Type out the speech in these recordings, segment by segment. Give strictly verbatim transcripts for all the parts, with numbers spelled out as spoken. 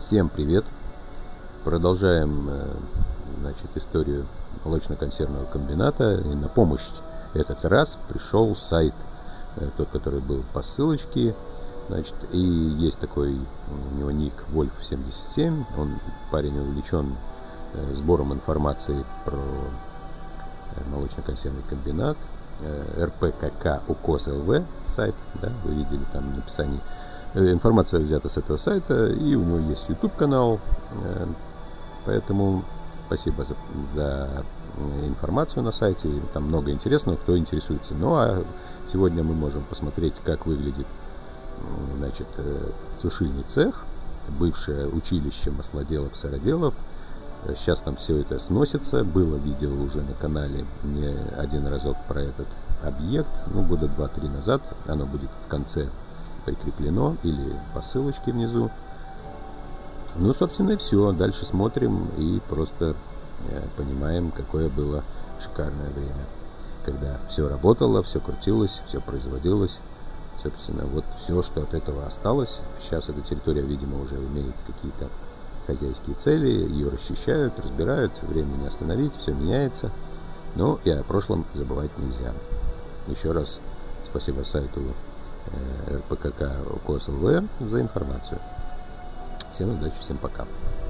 Всем привет! Продолжаем значит, историю молочно-консервного комбината. И на помощь этот раз пришел сайт, тот, который был по ссылочке. Значит, и есть такой у него ник Вольф семьдесят семь. Он парень увлечен сбором информации про молочно-консервный комбинат. эр пэ ка ка укос точка эл ви сайт, да, вы видели там в описании. Информация взята с этого сайта, и у него есть YouTube канал, поэтому спасибо за, за информацию на сайте, там много интересного, кто интересуется. Ну а сегодня мы можем посмотреть, как выглядит значит, сушильный цех, бывшее училище маслоделов, сыроделов. Сейчас там все это сносится, было видео уже на канале не один разок про этот объект, ну года два-три назад, оно будет в конце прикреплено или по ссылочке внизу. Ну, собственно, и все. Дальше смотрим и просто э, понимаем, какое было шикарное время, когда все работало, все крутилось, все производилось. Собственно, вот все, что от этого осталось. Сейчас эта территория, видимо, уже имеет какие-то хозяйские цели, ее расчищают, разбирают, время не остановить, все меняется. Но и о прошлом забывать нельзя. Еще раз спасибо сайту эр пэ ка ка укос точка эл ви за информацию. Всем удачи, всем пока.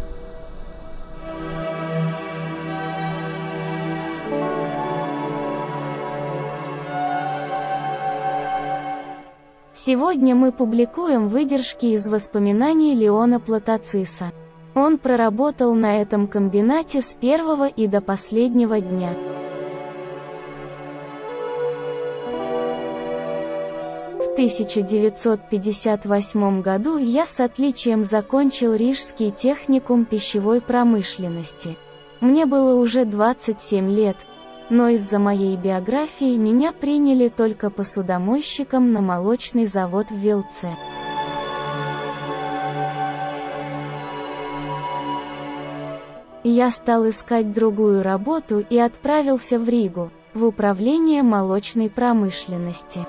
Сегодня мы публикуем выдержки из воспоминаний Леона Платоциса. Он проработал на этом комбинате с первого и до последнего дня. В тысяча девятьсот пятьдесят восьмом году я с отличием закончил Рижский техникум пищевой промышленности. Мне было уже двадцать семь лет, но из-за моей биографии меня приняли только посудомойщиком на молочный завод в Вилце. Я стал искать другую работу и отправился в Ригу, в управление молочной промышленности.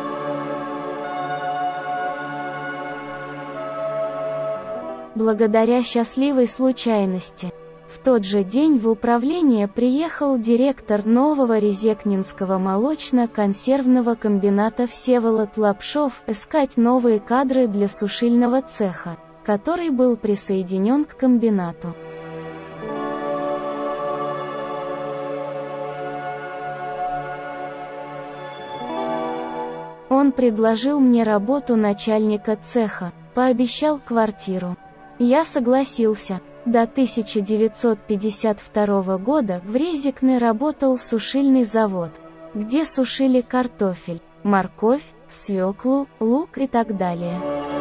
Благодаря счастливой случайности, в тот же день в управление приехал директор нового Резекнинского молочно-консервного комбината Всеволод Лапшов искать новые кадры для сушильного цеха, который был присоединен к комбинату. Он предложил мне работу начальника цеха, пообещал квартиру. Я согласился. До тысяча девятьсот пятьдесят второго года в Резекне работал сушильный завод, где сушили картофель, морковь, свеклу, лук и так далее.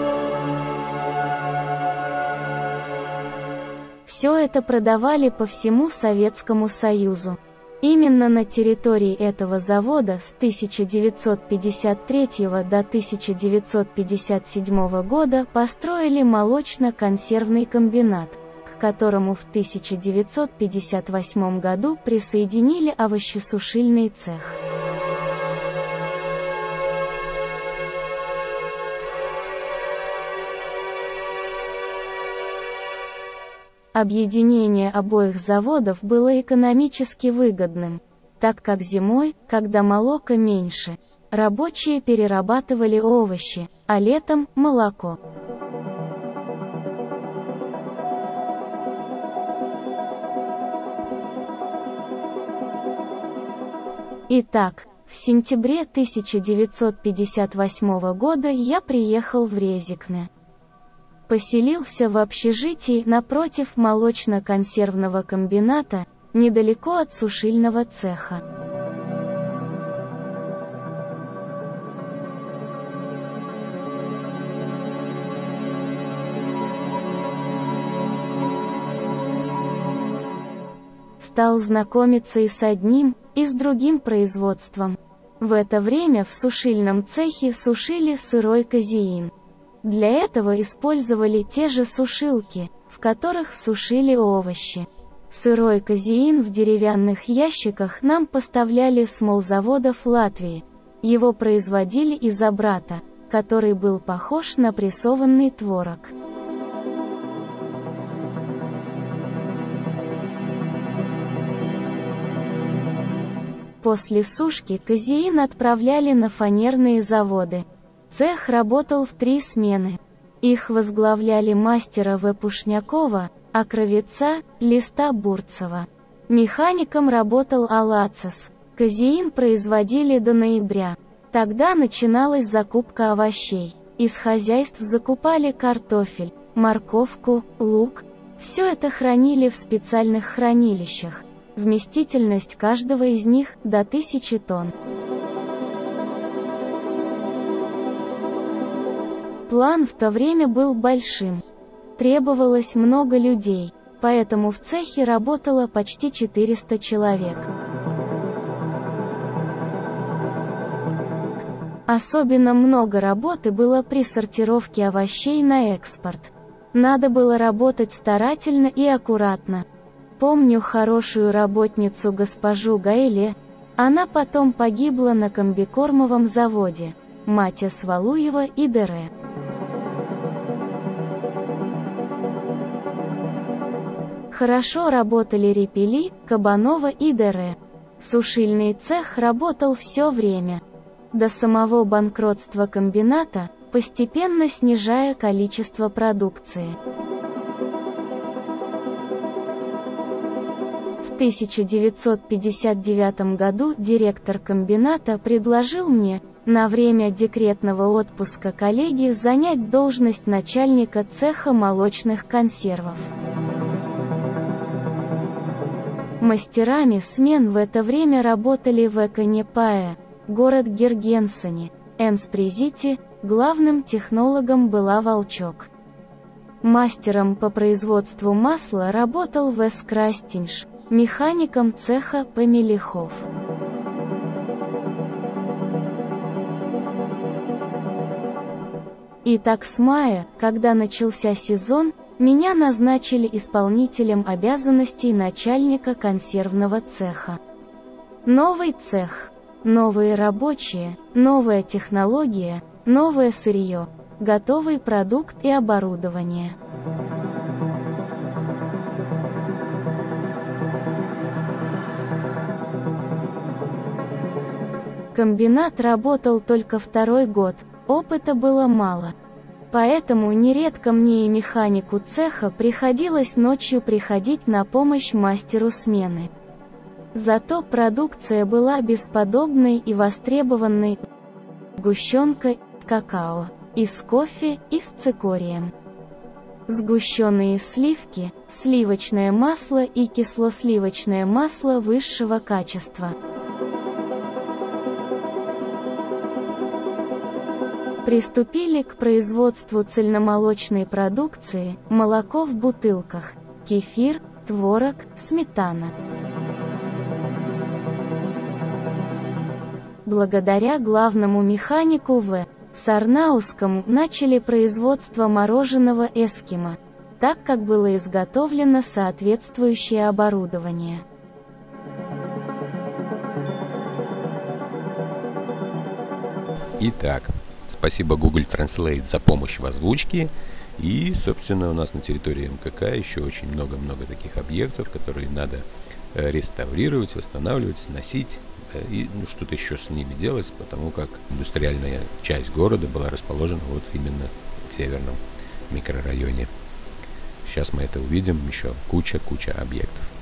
Все это продавали по всему Советскому Союзу. Именно на территории этого завода с тысяча девятьсот пятьдесят третьего до тысяча девятьсот пятьдесят седьмого года построили молочно-консервный комбинат, к которому в тысяча девятьсот пятьдесят восьмом году присоединили овощесушильный цех. Объединение обоих заводов было экономически выгодным, так как зимой, когда молока меньше, рабочие перерабатывали овощи, а летом – молоко. Итак, в сентябре тысяча девятьсот пятьдесят восьмого года я приехал в Резекне. Поселился в общежитии напротив молочно-консервного комбината, недалеко от сушильного цеха. Стал знакомиться и с одним, и с другим производством. В это время в сушильном цехе сушили сырой казеин. Для этого использовали те же сушилки, в которых сушили овощи. Сырой казеин в деревянных ящиках нам поставляли с молзаводов Латвии. Его производили из обрата, который был похож на прессованный творог. После сушки казеин отправляли на фанерные заводы. Цех работал в три смены. Их возглавляли мастера В. Пушнякова, а Кравеца – Листа Бурцева. Механиком работал Алацис. Казеин производили до ноября. Тогда начиналась закупка овощей. Из хозяйств закупали картофель, морковку, лук. Все это хранили в специальных хранилищах. Вместительность каждого из них до тысячи тонн. План в то время был большим. Требовалось много людей, поэтому в цехе работало почти четыреста человек. Особенно много работы было при сортировке овощей на экспорт. Надо было работать старательно и аккуратно. Помню хорошую работницу госпожу Гаэле, она потом погибла на комбикормовом заводе, Матя Свалуева и Дере. Хорошо работали Репели, Кабанова и Дере. Сушильный цех работал все время. До самого банкротства комбината, постепенно снижая количество продукции. В тысяча девятьсот пятьдесят девятом году директор комбината предложил мне, на время декретного отпуска коллеги, занять должность начальника цеха молочных консервов. Мастерами смен в это время работали в Эконепае, город Гергенсене, Энспрезите, главным технологом была Волчок. Мастером по производству масла работал Вес Крастинш, механиком цеха Помелихов. И так с мая, когда начался сезон, меня назначили исполнителем обязанностей начальника консервного цеха. Новый цех, новые рабочие, новая технология, новое сырье, готовый продукт и оборудование. Комбинат работал только второй год, опыта было мало. Поэтому нередко мне и механику цеха приходилось ночью приходить на помощь мастеру смены. Зато продукция была бесподобной и востребованной: сгущенка, какао, и с кофе, и с цикорием. Сгущенные сливки, сливочное масло и кисло-сливочное масло высшего качества. Приступили к производству цельномолочной продукции: молоко в бутылках, кефир, творог, сметана. Благодаря главному механику В. Сарнаускому начали производство мороженого «Эскимо», так как было изготовлено соответствующее оборудование. Итак, спасибо Google Translate за помощь в озвучке. И, собственно, у нас на территории эм ка ка еще очень много-много таких объектов, которые надо реставрировать, восстанавливать, сносить и ну, что-то еще с ними делать, потому как индустриальная часть города была расположена вот именно в северном микрорайоне. Сейчас мы это увидим, еще куча-куча объектов.